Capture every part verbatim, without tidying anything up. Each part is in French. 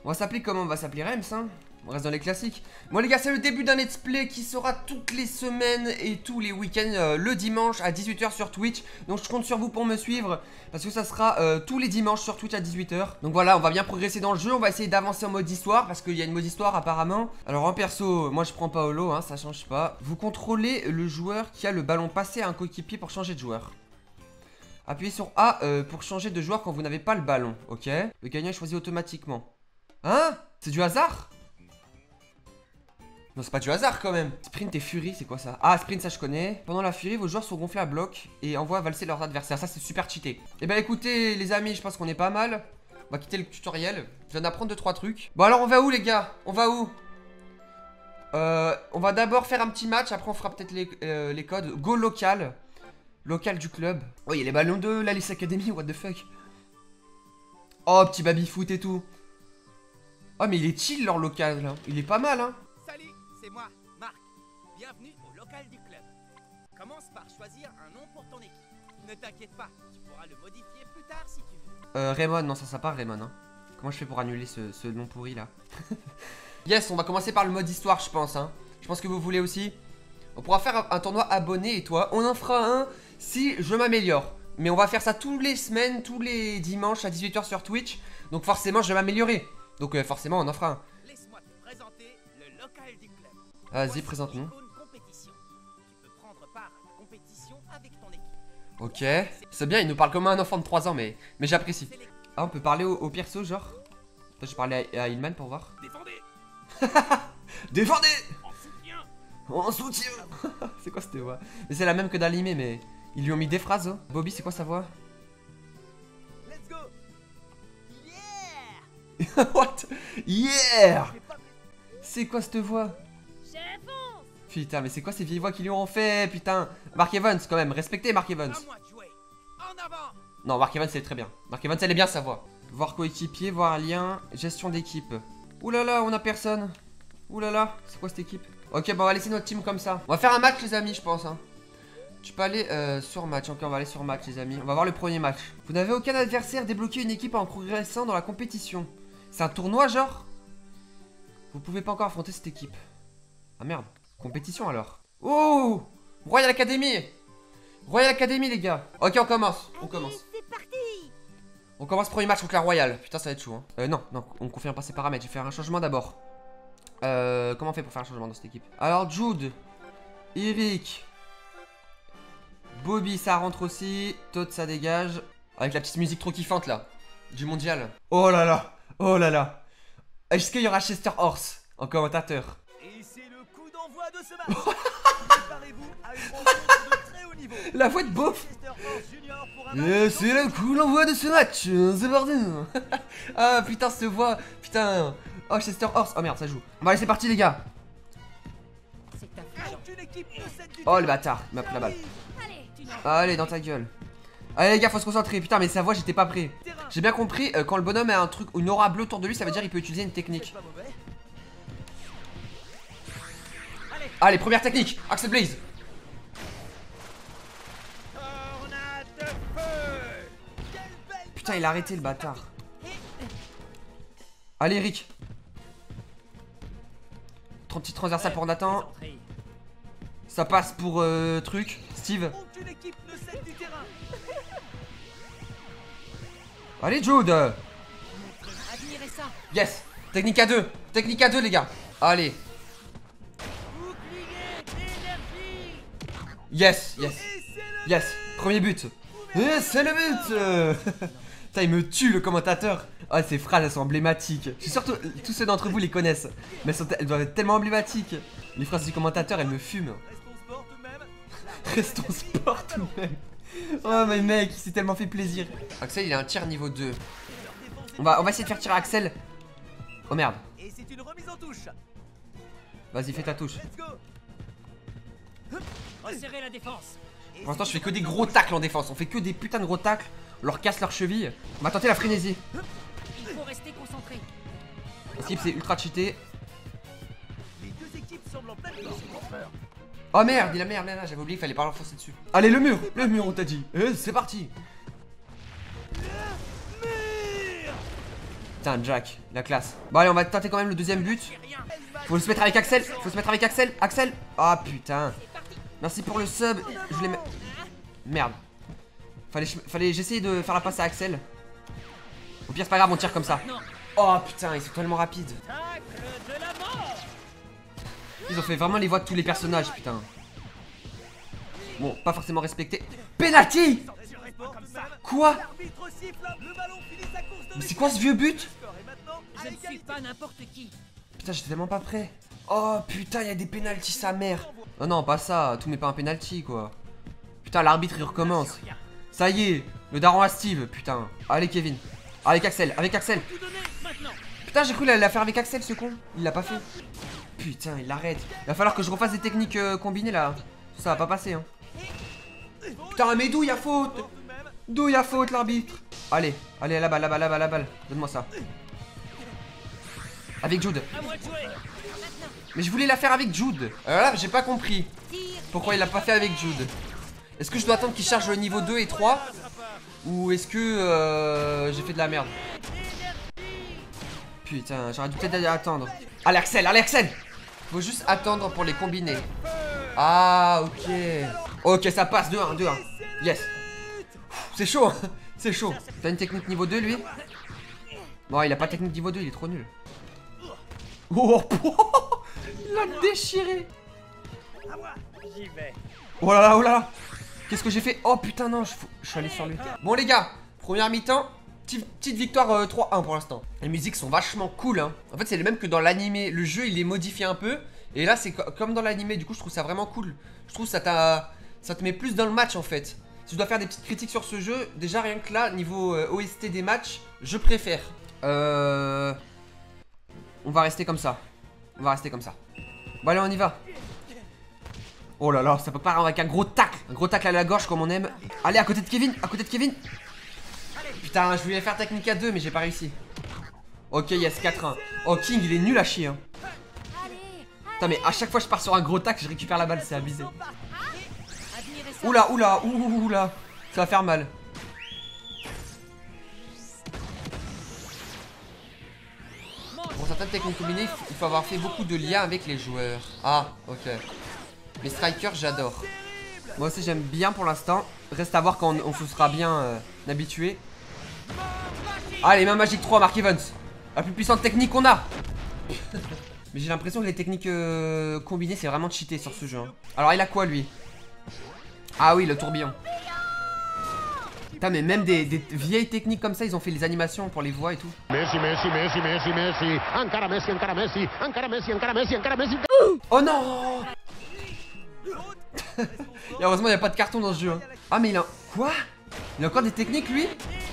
On va s'appeler comment? On va s'appeler Rems, hein. On reste dans les classiques. Bon les gars, c'est le début d'un let's play qui sera toutes les semaines et tous les week-ends euh, le dimanche à dix-huit heures sur Twitch. Donc je compte sur vous pour me suivre parce que ça sera euh, tous les dimanches sur Twitch à dix-huit heures. Donc voilà, on va bien progresser dans le jeu. On va essayer d'avancer en mode histoire parce qu'il y a une mode histoire apparemment. Alors en perso, moi je prends Paolo, hein, ça change pas. Vous contrôlez le joueur qui a le ballon passé à un coéquipier pour changer de joueur. Appuyez sur A euh, pour changer de joueur quand vous n'avez pas le ballon, ok? Le gagnant est choisi automatiquement. Hein? C'est du hasard? Non, c'est pas du hasard quand même. Sprint et furie, c'est quoi ça? Ah, sprint, ça je connais. Pendant la furie, vos joueurs sont gonflés à bloc et envoient valser leurs adversaires. Ça, c'est super cheaté. Et bah écoutez, les amis, je pense qu'on est pas mal. On va quitter le tutoriel. Je viens d'apprendre deux trois trucs. Bon, alors on va où, les gars? On va où? Euh, on va d'abord faire un petit match. Après, on fera peut-être les, euh, les codes. Go local. Local du club. Oh, il y a les ballons de l'Alice Academy. What the fuck? Oh, petit baby-foot et tout. Oh, mais il est chill leur local là. Il est pas mal, hein. Salut, c'est moi, Marc. Bienvenue au local du club. Commence par choisir un nom pour ton équipe. Ne t'inquiète pas, tu pourras le modifier plus tard si tu veux. Euh, Raymond, non, ça, ça part Raymond, hein. Comment je fais pour annuler ce, ce nom pourri là? Yes, on va commencer par le mode histoire, je pense, hein. Je pense que vous voulez aussi. On pourra faire un, un tournoi abonné et toi. On en fera un si je m'améliore. Mais on va faire ça tous les semaines, tous les dimanches à dix-huit heures sur Twitch. Donc forcément, je vais m'améliorer. Donc euh, forcément, on en fera un. Laisse-moi te présenter le local du club. Vas-y, présente-nous. Compétition. Tu peux prendre part à la compétition avec ton équipe. Ok, c'est bien, il nous parle comme un enfant de trois ans, mais, mais j'apprécie. Ah, on peut parler au, au perso, genre. Toi, je parlais à, à Ilman pour voir. Défendez. Défendez. En soutien. En soutien. C'est quoi cette voix? Mais c'est la même que d'Alimé, mais ils lui ont mis des phrases. Oh. Bobby, c'est quoi sa voix? Let's go. Yeah. What? Yeah. C'est quoi cette voix? Putain, mais c'est quoi ces vieilles voix qui lui ont fait? Putain. Mark Evans, quand même. Respectez Mark Evans. À moi de jouer. En avant. Non, Mark Evans, c'est très bien. Mark Evans, elle est bien sa voix. Voir coéquipier, voir lien, gestion d'équipe. Ouh là là, on a personne. Ouh là là, c'est quoi cette équipe? Ok, bon, on va laisser notre team comme ça. On va faire un match, les amis, je pense. Hein. Tu peux aller euh, sur match. Ok, on va aller sur match, les amis. On va voir le premier match. Vous n'avez aucun adversaire. Débloquer une équipe en progressant dans la compétition. C'est un tournoi, genre? Vous pouvez pas encore affronter cette équipe. Ah merde. Compétition alors. Oh, Royal Academy. Royal Academy, les gars. Ok, on commence. On commence. C'est parti. On commence premier match contre la Royal. Putain, ça va être chaud. Hein. Euh, non, non, on confirme pas ses paramètres. Je vais faire un changement d'abord. Euh, comment on fait pour faire un changement dans cette équipe? Alors, Jude, Eric, Bobby, ça rentre aussi. Todd, ça dégage. Avec la petite musique trop kiffante là. Du mondial. Oh là là. Oh là là. Est-ce qu'il y aura Chester Horse en commentateur? Et c'est le coup d'envoi de ce match. Préparez-vous à une rencontre de très haut niveau. La voix de beauf. Euh, c'est le coup d'envoi de ce match. C'est parti. Ah putain, cette voix. Putain. Oh, Chester Horse. Oh merde, ça joue. Bon, allez, c'est parti, les gars. Oh, le bâtard. Il m'a pris la balle. Allez, dans ta gueule. Allez, les gars, faut se concentrer. Putain, mais sa voix, j'étais pas prêt. J'ai bien compris. Euh, quand le bonhomme a un truc, une aura bleue autour de lui, ça veut dire qu'il peut utiliser une technique. Allez, première technique. Axel Blaze. Putain, il a arrêté le bâtard. Allez, Eric. trente petites transversales pour Nathan. Ça passe pour euh, truc. Steve. Allez, Jude. Yes. Technique à deux. Technique à deux, les gars. Allez. Yes, yes. Yes. Premier but. Et c'est le but. Putain, il me tue, le commentateur. Oh, ces phrases, elles sont emblématiques. Je suis sûr que tous ceux d'entre vous les connaissent. Mais elles, sont, elles doivent être tellement emblématiques. Les phrases du commentateur, elles me fument. Restons sport tout de même. Oh, mais mec, il s'est tellement fait plaisir. Axel, il a un tir niveau deux. On va, on va essayer de faire tirer Axel. Oh merde. Vas-y, fais ta touche. Pour l'instant, je fais que des gros tacles en défense. On fait que des putains de gros tacles. On leur casse leurs chevilles. On va tenter la frénésie. Il faut rester concentré. Skip, c'est ultra cheaté. Oh merde, il a merde, merde, j'avais oublié qu'il fallait pas l'enfoncer dessus. Allez, le mur, le mur, on t'a dit. Eh, c'est parti. Putain, Jack, la classe. Bon, allez, on va tenter quand même le deuxième but. Faut se mettre avec Axel. Faut se mettre avec Axel. Axel. Ah, putain. Merci pour le sub. Je voulais. Merde. Fallait, fallait j'essayer de faire la passe à Axel. Au pire, c'est pas grave, on tire comme ça. Oh putain, ils sont tellement rapides. Ils ont fait vraiment les voix de tous les personnages, putain. Bon, pas forcément respecté. Penalty. Quoi? Mais c'est quoi ce vieux but? Je ne suis pas n'importe qui. Putain, j'étais tellement pas prêt. Oh putain, il y a des pénaltys, sa mère. Oh non, pas ça, tout n'est pas un penalty quoi. Putain, l'arbitre il recommence. Ça y est, le daron à Steve, putain. Allez Kevin. Avec Axel, avec Axel. Putain, j'ai cru la faire avec Axel ce con. Il l'a pas fait. Putain, il l'arrête. Il va falloir que je refasse des techniques euh, combinées là. Ça va pas passer hein. Putain, mais d'où il y a faute? D'où il y a faute l'arbitre? Allez, allez, à la balle, la balle, la balle, la balle. Donne-moi ça. Avec Jude. Mais je voulais la faire avec Jude. Alors là, j'ai pas compris pourquoi il l'a pas fait avec Jude. Est-ce que je dois attendre qu'il charge le niveau deux et trois? Ou est-ce que euh, j'ai fait de la merde? Putain, j'aurais dû peut-être attendre. Allez Axel, allez Axel. Faut juste attendre pour les combiner. Ah ok. Ok, ça passe, deux un, deux un. Yes. C'est chaud, c'est chaud. T'as une technique niveau deux lui? Bon, il a pas technique niveau deux, il est trop nul. Oh, il l'a déchiré. Oh là là, oh là là. Qu'est-ce que j'ai fait? Oh putain non, je, je suis allé sur lui. Bon les gars, première mi-temps. Petite, petite victoire euh, trois un pour l'instant. Les musiques sont vachement cool hein. En fait c'est les mêmes que dans l'animé. Le jeu il est modifié un peu. Et là c'est co comme dans l'animé. Du coup je trouve ça vraiment cool. Je trouve ça t'a ça te met plus dans le match en fait. Si je dois faire des petites critiques sur ce jeu, déjà rien que là, niveau euh, O S T des matchs, je préfère. Euh... On va rester comme ça. On va rester comme ça. Bon allez on y va. Oh là là, ça peut pas avec un gros tacle. Un gros tacle à la gorge comme on aime. Allez à côté de Kevin, à côté de Kevin. Putain, je voulais faire technique à deux mais j'ai pas réussi. Ok, yes, quatre un. Oh, King, il est nul à chier hein. Putain, mais à chaque fois que je pars sur un gros tac, je récupère la balle, c'est abusé. Oula, oula, oula. Ça va faire mal. Pour certaines techniques combinées, il faut avoir fait beaucoup de liens avec les joueurs. Ah, ok. Les strikers, j'adore. Moi aussi, j'aime bien pour l'instant. Reste à voir quand on, on se sera bien euh, habitué. Allez, main magique trois, Mark Evans. La plus puissante technique qu'on a. Mais j'ai l'impression que les techniques euh, combinées, c'est vraiment cheaté sur ce jeu. Hein. Alors, il a quoi, lui? Ah oui, le tourbillon. Putain, mais même des, des vieilles techniques comme ça, ils ont fait les animations pour les voix et tout. Messi, Messi, Messi, Messi, Messi. Ankara Messi, Ankara Messi. Ankara Messi, Ankara Messi, Ankara Messi. Oh non. Et heureusement, il n'y a pas de carton dans ce jeu. Hein. Ah, mais il a... Quoi? Il a encore des techniques, lui?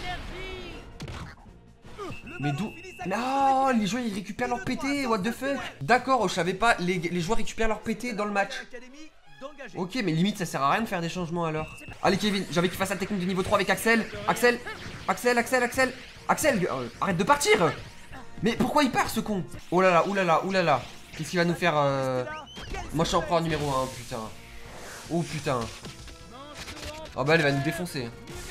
Mais d'où? Non, les joueurs ils récupèrent leur P T, what the fuck? D'accord, je savais pas, les, les joueurs récupèrent leur P T dans le match. Ok, mais limite ça sert à rien de faire des changements alors. Allez Kevin, j'avais qu'il fasse la technique de niveau trois avec Axel. Axel, Axel, Axel, Axel. Axel, euh, arrête de partir. Mais pourquoi il part ce con? Oh là là, oulala, oulala. Qu'est-ce qu'il va nous faire euh... Moi je suis encore numéro un, putain. Oh putain. Oh bah elle va nous défoncer.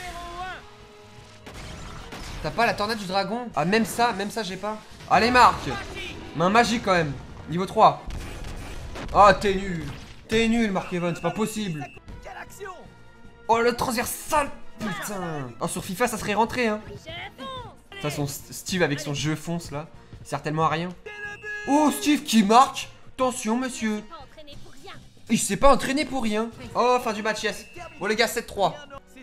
T'as pas la tornade du dragon? Ah même ça, même ça j'ai pas. Allez Marc. Main magique quand même. Niveau trois. Oh t'es nul. T'es nul Mark Evans, c'est pas possible. Oh le transversal. Putain. Oh sur FIFA ça serait rentré hein. De toute façon Steve avec son jeu fonce là, il sert tellement à rien. Oh Steve qui marque. Attention monsieur. Il s'est pas entraîné pour rien. Oh fin du match yes. Bon les gars sept trois.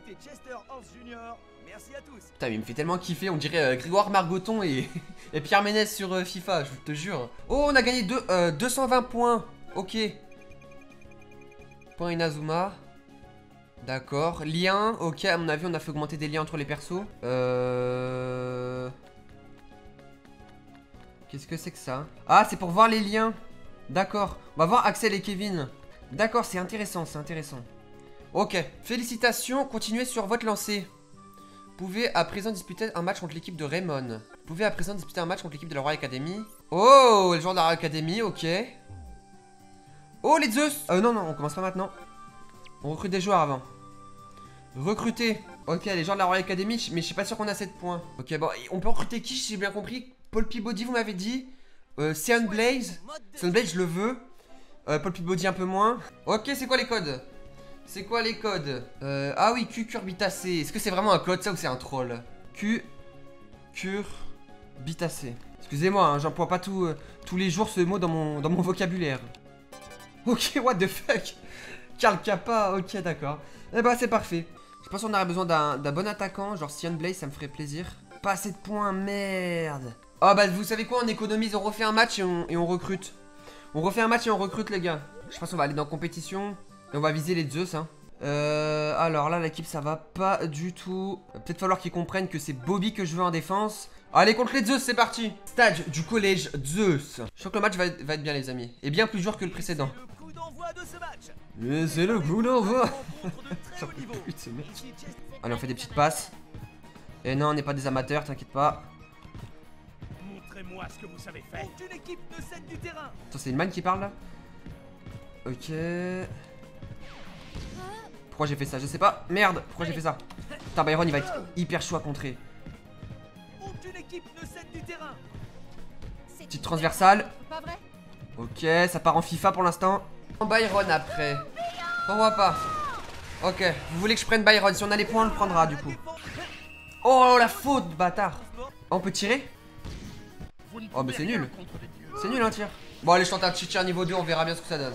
Putain mais il me fait tellement kiffer, on dirait euh, Grégoire Margoton et, et Pierre Ménès sur euh, FIFA, je te jure. Oh on a gagné deux, euh, deux cent vingt points. Ok. Point Inazuma. D'accord. Lien, ok, à mon avis on a fait augmenter des liens entre les persos. Euh... Qu'est-ce que c'est que ça? Ah c'est pour voir les liens. D'accord. On va voir Axel et Kevin. D'accord, c'est intéressant, c'est intéressant. Ok. Félicitations, continuez sur votre lancée. Vous pouvez à présent disputer un match contre l'équipe de Raymond. Vous pouvez à présent disputer un match contre l'équipe de la Royal Academy. Oh, le joueur de la Royal Academy, ok. Oh, les Zeus. Euh, non, non, on commence pas maintenant. On recrute des joueurs avant. Recruter. Ok, les gens de la Royal Academy, mais je suis pas sûr qu'on a sept points. Ok, bon, on peut recruter qui, si j'ai bien compris? Paul Peabody, vous m'avez dit. Euh, Sean Blaze. Sean Blaze, je le veux. Euh, Paul Peabody, un peu moins. Ok, c'est quoi les codes? C'est quoi les codes? euh, Ah oui, Q curbitacé. Est-ce que c'est vraiment un code, ça, ou c'est un troll? Q curbitacé. Excusez-moi, hein, j'emploie pas tout, euh, tous les jours ce mot dans mon, dans mon vocabulaire. Ok, what the fuck? Karl Kappa, ok, d'accord. Eh bah, c'est parfait. Je pense qu'on aurait besoin d'un bon attaquant, genre Sean Blaze, ça me ferait plaisir. Pas assez de points, merde. Oh bah, vous savez quoi, on économise, on refait un match et on, et on recrute. On refait un match et on recrute, les gars. Je pense qu'on va aller dans compétition et on va viser les Zeus, hein. Euh, alors là, l'équipe, ça va pas du tout. Va peut-être falloir qu'ils comprennent que c'est Bobby que je veux en défense. Allez, contre les Zeus, c'est parti. Stage du collège Zeus. Je crois que le match va être, va être bien, les amis. Et bien plus dur que le précédent. Mais c'est le coup d'envoi. Allez, on fait des petites passes. Et non, on n'est pas des amateurs, t'inquiète pas. Montrez-moi ce que vous savez faire. Une équipe ne cède du terrain. Attends, c'est une man qui parle là? Ok. Pourquoi j'ai fait ça? Je sais pas. Merde, pourquoi j'ai fait ça? Putain, Byron, il va être hyper chaud à contrer. Aucune équipe ne cède du terrain. Petite transversale. Ok, ça part en FIFA pour l'instant. Byron après. Pourquoi pas? Ok, vous voulez que je prenne Byron? Si on a les points, on le prendra du coup. Oh, la faute, bâtard. On peut tirer? Oh, mais c'est nul. C'est nul un tir. Bon, allez, je tente un petit tir niveau deux, on verra bien ce que ça donne.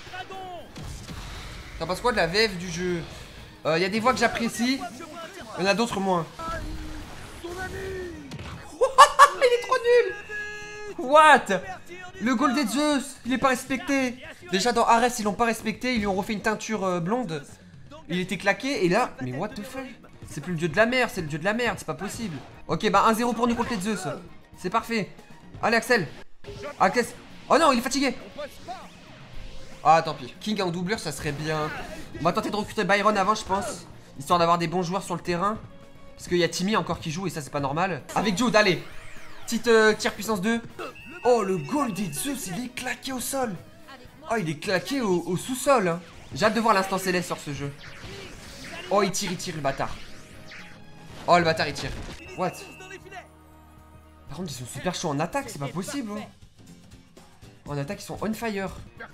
T'en penses quoi de la V F du jeu? Il euh, y a des voix que j'apprécie, il y en a d'autres moins. Il est trop nul. What? Le goal des Zeus, il est pas respecté. Déjà dans Ares, ils l'ont pas respecté, ils lui ont refait une teinture euh, blonde. Il était claqué, et là, mais what the fuck? C'est plus le dieu de la mer, c'est le dieu de la merde, c'est pas possible. Ok, bah un zéro pour nous contre les Zeus. C'est parfait. Allez, Axel. Axel. Oh non, il est fatigué. Ah, tant pis. King en doublure, ça serait bien. On va tenter de recruter Byron avant, je pense. Histoire d'avoir des bons joueurs sur le terrain. Parce qu'il y a Timmy encore qui joue et ça, c'est pas normal. Avec Jude, allez. Petite euh, tir puissance deux. Oh, le goal des Zeus, il est claqué au sol. Oh, il est claqué au, au sous-sol. Hein. J'ai hâte de voir l'instant céleste sur ce jeu. Oh, il tire, il tire, le bâtard. Oh, le bâtard, il tire. What? Par contre, ils sont super chauds en attaque, c'est pas possible. Hein. En attaque, ils sont on fire.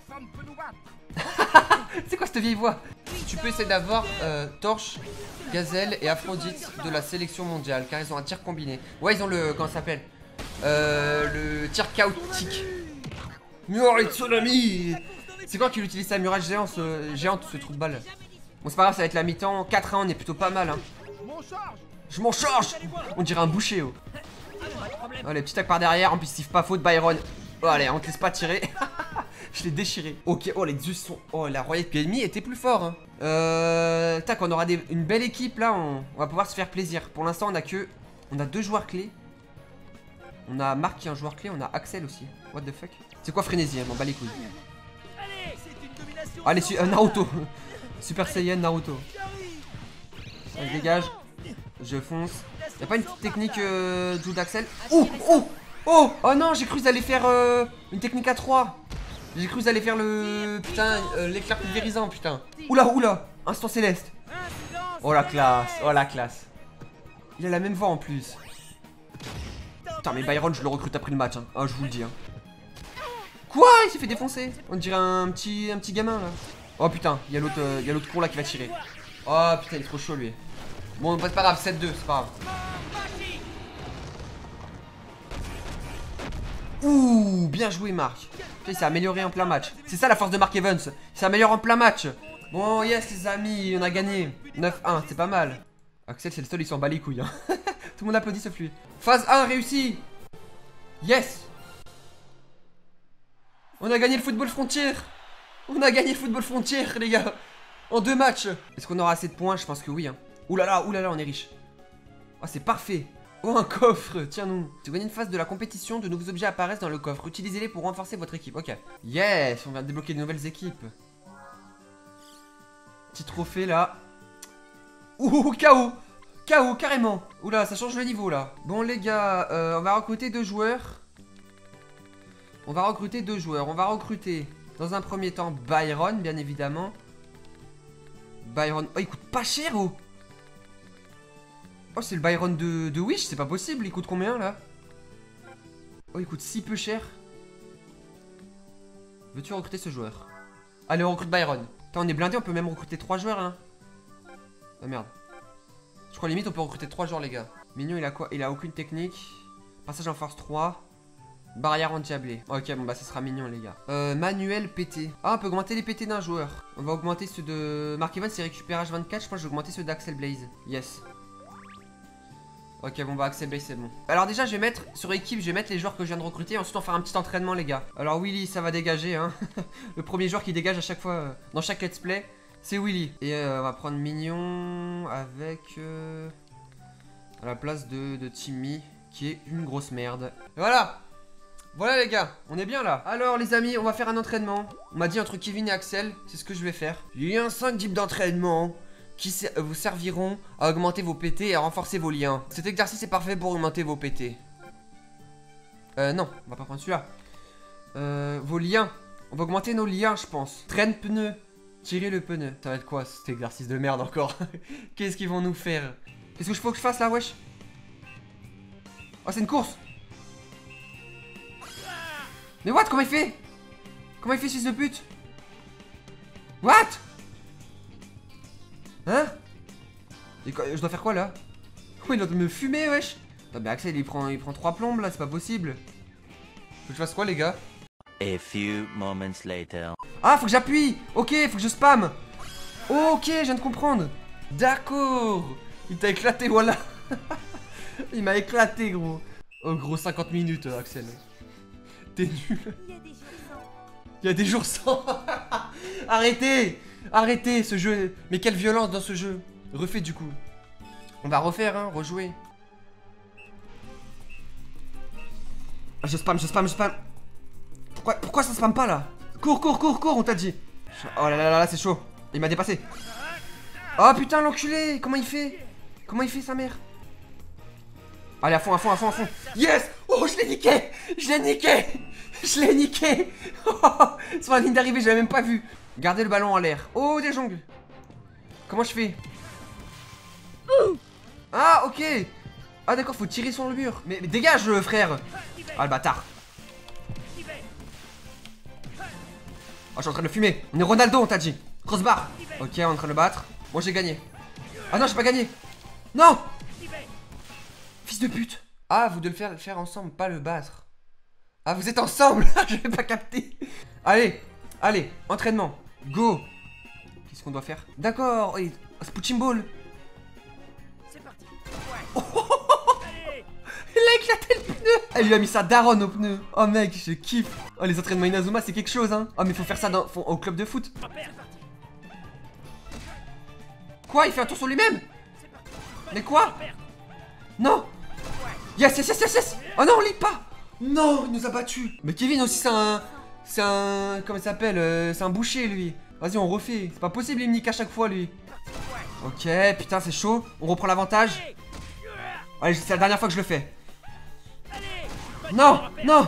C'est quoi cette vieille voix? Tu peux essayer d'avoir euh, Torche, Gazelle et Aphrodite de la sélection mondiale, car ils ont un tir combiné. Ouais, ils ont le... comment ça s'appelle? Euh... Le tir chaotique. Murray Tsunami. C'est quoi qu'il utilise sa murage géante, ce, géante, ce trou de balle? Bon, c'est pas grave, ça va être la mi-temps. quatre à un, on est plutôt pas mal. Hein. Je m'en charge. On dirait un boucher, oh. Allez, petit tac par derrière. En plus, Steve pas faute, Byron. Oh, allez, on te laisse pas tirer. Je l'ai déchiré. Ok, oh, les Zeus sont... Oh, la Royal Academy était plus fort. Hein. Euh... Tac, on aura des... une belle équipe, là. On... on va pouvoir se faire plaisir. Pour l'instant, on a que... On a deux joueurs clés. On a Marc qui est un joueur clé. On a Axel aussi. What the fuck? C'est quoi Frénésie? Hein, m'en bats les couilles. Allez, su... euh, Naruto. Super Saiyan Naruto. Ça se dégage. Je fonce. Y'a pas une petite technique euh, Jude Axel? Oh, oh, oh, oh non, j'ai cru qu'ils allaient faire euh, une technique à trois. J'ai cru qu'ils allaient faire le... Putain, euh, l'éclair pulvérisant, putain. Oula, oula, instant céleste. Oh la classe, oh la classe. Il a la même voix en plus. Putain, mais Byron, je le recrute après le match, hein. Oh, je vous le dis, hein. Quoi? Il s'est fait défoncer. On dirait un petit, un petit gamin, là. Oh putain, il y a l'autre euh, y a l'autre cour là qui va tirer. Oh putain, il est trop chaud, lui. Bon, c'est pas grave, sept deux, c'est pas grave. Ouh, bien joué, Marc. Il s'est amélioré en plein match. C'est ça la force de Mark Evans. Il s'améliore en plein match. Bon, yes, les amis, on a gagné. neuf un, c'est pas mal. Axel, c'est le seul, il s'en bat les couilles. Hein. Tout le monde applaudit sauf lui. Phase un réussi. Yes. On a gagné le football frontière. On a gagné le football frontière, les gars. En deux matchs. Est-ce qu'on aura assez de points? Je pense que oui. Hein. Oulala, oulala, on est riche. Oh, c'est parfait. Oh, un coffre, tiens-nous. Si vous gagnez une phase de la compétition, de nouveaux objets apparaissent dans le coffre. Utilisez-les pour renforcer votre équipe. Ok. Yes, on vient de débloquer de nouvelles équipes. Petit trophée là. Ouh, K O. K O, carrément. Oula, ça change le niveau là. Bon, les gars, euh, on va recruter deux joueurs. On va recruter deux joueurs. On va recruter, dans un premier temps, Byron, bien évidemment. Byron. Oh, il coûte pas cher, oh. Oh, c'est le Byron de, de Wish, c'est pas possible. Il coûte combien là? Oh, il coûte si peu cher. Veux-tu recruter ce joueur? Allez, on recrute Byron. Attends, on est blindé, on peut même recruter trois joueurs hein. Ah merde. Je crois limite on peut recruter trois joueurs les gars. Mignon il a quoi? Il a aucune technique. Passage en force trois. Barrière anti-ablé. Ok bon bah ça sera mignon les gars. Euh, manuel P T. Ah on peut augmenter les P T d'un joueur. On va augmenter ceux de... Mark Evans c'est récupérage vingt-quatre. Je pense que je vais augmenter ceux d'Axel Blaze. Yes. Ok bon bah Axel Blaze c'est bon. Alors déjà je vais mettre sur équipe, je vais mettre les joueurs que je viens de recruter et ensuite on va faire un petit entraînement les gars. Alors Willy ça va dégager hein. Le premier joueur qui dégage à chaque fois euh, dans chaque let's play c'est Willy. Et euh, on va prendre Mignon avec euh, à la place de, de Timmy qui est une grosse merde. Et voilà. Voilà les gars, on est bien là. Alors les amis on va faire un entraînement. On m'a dit entre Kevin et Axel, c'est ce que je vais faire. Il y a cinq types d'entraînement qui vous serviront à augmenter vos P T et à renforcer vos liens. Cet exercice est parfait pour augmenter vos P T. Euh, non, on va pas prendre celui-là. Euh, vos liens. On va augmenter nos liens, je pense. Traîne pneu. Tirer le pneu. Ça va être quoi cet exercice de merde encore? Qu'est-ce qu'ils vont nous faire? Qu'est-ce que je faut que je fasse là, wesh? Oh, c'est une course. Mais what? Comment il fait? Comment il fait, fils de pute? What? Hein? Et quoi, je dois faire quoi là? Oh, il doit me fumer, wesh. Attends, mais Axel il prend, il prend trois plombes là, c'est pas possible. Faut que je fasse quoi les gars? A few moments later. Ah, faut que j'appuie. Ok, faut que je spam. Ok, je viens de comprendre. D'accord. Il t'a éclaté, voilà. Il m'a éclaté, gros. Oh, gros, cinquante minutes, Axel. T'es nul. Il y a des jours sans. Arrêtez. Arrêtez ce jeu. Mais quelle violence dans ce jeu. Refait du coup. On va refaire, hein, rejouer. Ah, je spam, je spam, je spam. Pourquoi, pourquoi ça spam pas là? Cours, cours, cours, cours, on t'a dit. Oh là là là là, c'est chaud. Il m'a dépassé. Oh putain, l'enculé. Comment il fait? Comment il fait sa mère? Allez, à fond, à fond, à fond, à fond. Yes. Oh, je l'ai niqué. Je l'ai niqué. Je l'ai niqué. Sur la ligne d'arrivée, je l'avais même pas vu. Gardez le ballon en l'air. Oh, des jongles. Comment je fais? Ah, ok. Ah, d'accord, faut tirer sur le mur. Mais, mais dégage, frère. Ah, le bâtard. Oh, je suis en train de le fumer. On est Ronaldo, on t'a dit. Crossbar. Ok, on est en train de le battre. Moi, j'ai gagné. Ah non, j'ai pas gagné. Non. Fils de pute. Ah, vous devez le faire, le faire ensemble, pas le battre. Ah, vous êtes ensemble. J'avais pas capté. Allez, allez, entraînement. Go. Qu'est-ce qu'on doit faire? D'accord. Oh, Punching Ball. C'est parti. Oh, oh, oh, oh. Il a éclaté le pneu. Elle lui a mis sa daronne au pneu. Oh mec, je kiffe. Oh, les entraînements Inazuma, c'est quelque chose, hein. Oh, mais faut faire ça dans, faut, au club de foot. Quoi? Il fait un tour sur lui-même? Mais quoi? Non. Yes, yes, yes, yes, yes. Oh non, on lit pas. Non, il nous a battus. Mais Kevin aussi, c'est un... C'est un... Comment il s'appelle euh, c'est un boucher, lui. Vas-y, on refait. C'est pas possible, il me nique à chaque fois, lui. Ok, putain, c'est chaud. On reprend l'avantage. Allez, c'est la dernière fois que je le fais. Non, non.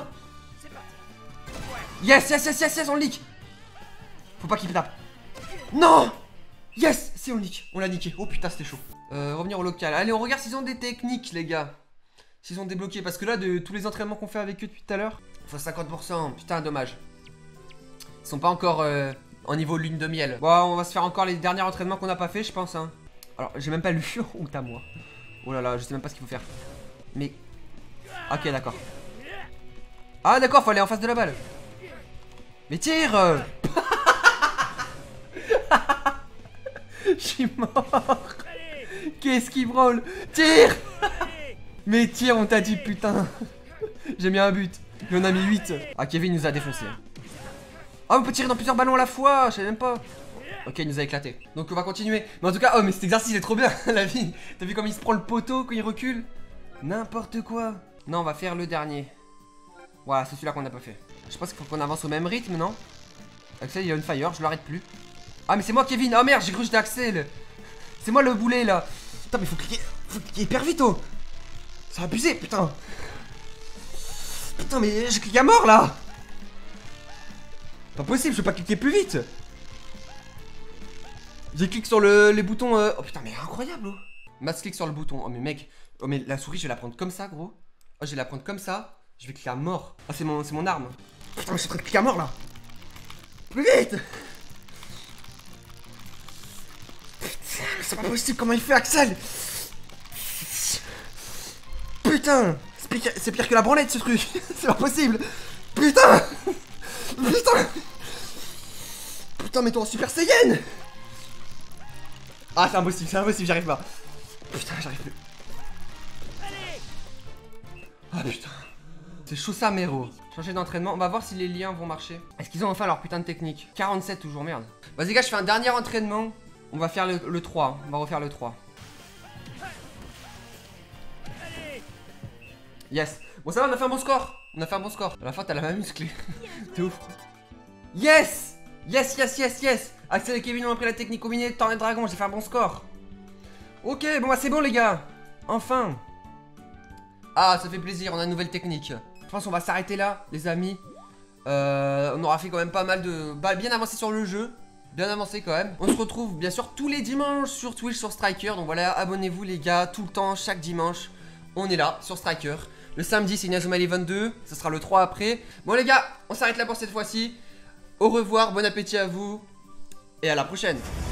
Yes, yes, yes, yes, yes, on le nique. Faut pas qu'il tape. Non. Yes, si, on le nique. On l'a niqué. Oh putain, c'était chaud. Euh, revenir au local. Allez, on regarde s'ils ont des techniques, les gars. S'ils ont débloqué. Parce que là, de tous les entraînements qu'on fait avec eux depuis tout à l'heure, il faut cinquante pour cent. Putain, dommage. Ils sont pas encore euh, en niveau lune de miel. Bon, on va se faire encore les derniers entraînements qu'on n'a pas fait, je pense. Hein. Alors, j'ai même pas lu. Honte à moi. Oh là là, je sais même pas ce qu'il faut faire. Mais. Ok, d'accord. Ah, d'accord, faut aller en face de la balle. Mais tire. Je suis mort. Qu'est-ce qui brûle? Tire. Mais tire, on t'a dit, putain. J'ai mis un but. Il en a mis huit. Ah, Kevin nous a défoncé. Ah, on peut tirer dans plusieurs ballons à la fois. Je savais même pas. Ok, il nous a éclaté. Donc on va continuer. Mais en tout cas, oh, mais cet exercice il est trop bien. La vie. T'as vu comme il se prend le poteau quand il recule? N'importe quoi. Non, on va faire le dernier. Voilà, c'est celui-là qu'on n'a pas fait. Je pense qu'il faut qu'on avance au même rythme, non? Axel, il a une fire, je l'arrête plus. Ah, mais c'est moi, Kevin. Oh merde, j'ai cru que j'étais Axel. C'est moi le boulet là. Putain, mais faut cliquer. Faut cliquer hyper vite, oh. C'est abusé, putain. Putain, mais j'ai cliqué à mort là. Pas possible, je peux pas cliquer plus vite. J'ai cliqué sur le, les boutons. Euh... Oh putain, mais incroyable, oh. Masse clic sur le bouton. Oh mais mec, oh mais la souris je vais la prendre comme ça gros. Oh je vais la prendre comme ça. Je vais cliquer à mort. Ah c'est mon, c'est mon arme. Putain je suis en train de cliquer à mort là. Plus vite. Putain c'est pas possible comment il fait Axel. Putain. C'est pire, c'est pire que la branlette ce truc. C'est pas possible. Putain. Putain. Putain mais toi en Super Saiyan. Ah c'est impossible, c'est impossible, j'arrive pas. Putain j'arrive plus. Ah putain. C'est chaud ça Mero. Changer d'entraînement, on va voir si les liens vont marcher. Est-ce qu'ils ont enfin leur putain de technique? Quarante-sept toujours, merde. Vas-y gars, je fais un dernier entraînement. On va faire le, le trois, on va refaire le trois. Yes. Bon ça va, on a fait un bon score. On a fait un bon score. À la fin t'as la main musclée. T'es ouf. Yes. Yes, yes, yes, yes. Axel et Kevin ont appris la technique combinée de Tornade et Dragon, j'ai fait un bon score. Ok, bon bah c'est bon les gars. Enfin. Ah, ça fait plaisir, on a une nouvelle technique. Je pense qu'on va s'arrêter là, les amis. Euh, on aura fait quand même pas mal de... Bah, bien avancé sur le jeu. Bien avancé quand même. On se retrouve bien sûr tous les dimanches sur Twitch, sur Striker. Donc voilà, abonnez-vous les gars, tout le temps, chaque dimanche. On est là, sur Striker. Le samedi, c'est Inazuma Eleven deux. Ça sera le trois après. Bon les gars, on s'arrête là pour cette fois-ci. Au revoir, bon appétit à vous. Et à la prochaine.